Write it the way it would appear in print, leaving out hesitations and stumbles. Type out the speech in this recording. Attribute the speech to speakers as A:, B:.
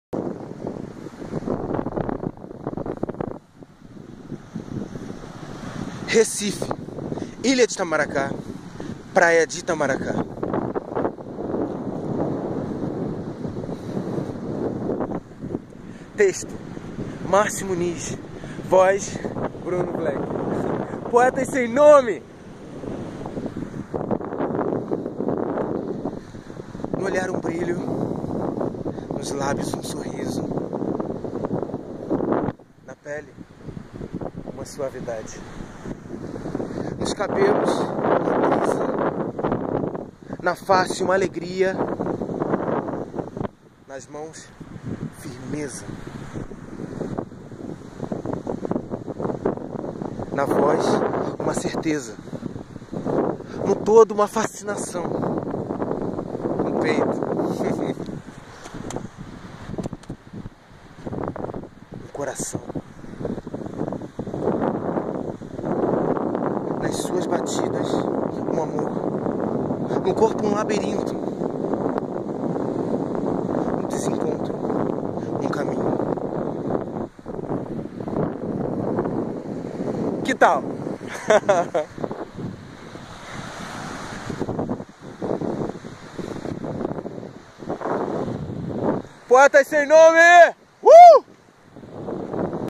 A: Recife, Ilha de Itamaracá, Praia de Itamaracá. Texto: Márcio Muniz. Voz: Bruno Black. Poetas sem nome. No olhar um brilho, nos lábios um sorriso, na pele uma suavidade, nos cabelos uma brisa, na face uma alegria, nas mãos firmeza, na voz uma certeza, no todo uma fascinação, no peito um coração, nas suas batidas um amor, no corpo um labirinto, no desencontro um caminho. Que tal? Poetas sem nome!